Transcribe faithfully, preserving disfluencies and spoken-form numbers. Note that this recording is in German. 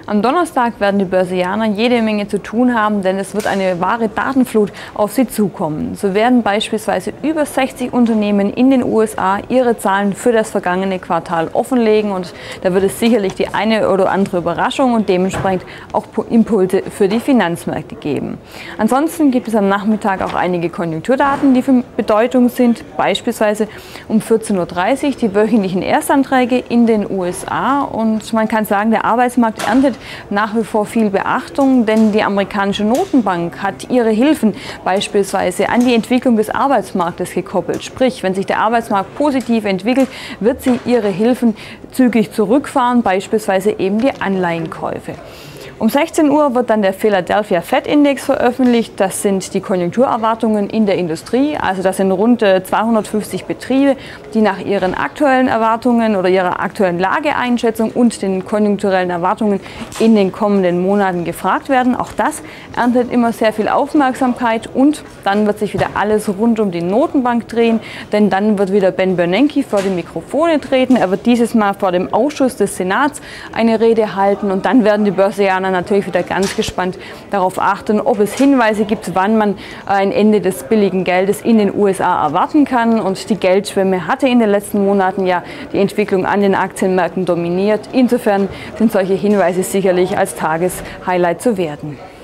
Am Donnerstag werden die Börsianer jede Menge zu tun haben, denn es wird eine wahre Datenflut auf sie zukommen. So werden beispielsweise über sechzig Unternehmen in den U S A ihre Zahlen für das vergangene Quartal offenlegen und da wird es sicherlich die eine oder andere Überraschung und dementsprechend auch Impulse für die Finanzmärkte geben. Ansonsten gibt es am Nachmittag auch einige Konjunkturdaten, die von Bedeutung sind, beispielsweise um vierzehn Uhr dreißig die wöchentlichen Erstanträge in den U S A und man kann sagen, der Arbeitsmarkt erntet nach wie vor viel Beachtung, denn die amerikanische Notenbank hat ihre Hilfen beispielsweise an die Entwicklung des Arbeitsmarktes gekoppelt. Sprich, wenn sich der Arbeitsmarkt positiv entwickelt, wird sie ihre Hilfen zügig zurückfahren, beispielsweise eben die Anleihenkäufe. Um sechzehn Uhr wird dann der Philadelphia Fed Index veröffentlicht. Das sind die Konjunkturerwartungen in der Industrie. Also das sind rund zweihundertfünfzig Betriebe, die nach ihren aktuellen Erwartungen oder ihrer aktuellen Lageeinschätzung und den konjunkturellen Erwartungen in den kommenden Monaten gefragt werden. Auch das erntet immer sehr viel Aufmerksamkeit und dann wird sich wieder alles rund um die Notenbank drehen, denn dann wird wieder Ben Bernanke vor die Mikrofone treten. Er wird dieses Mal vor dem Ausschuss des Senats eine Rede halten und dann werden die Börsianer natürlich wieder ganz gespannt darauf achten, ob es Hinweise gibt, wann man ein Ende des billigen Geldes in den U S A erwarten kann. Und die Geldschwemme hatte in den letzten Monaten ja die Entwicklung an den Aktienmärkten dominiert. Insofern sind solche Hinweise sicherlich als Tageshighlight zu werten.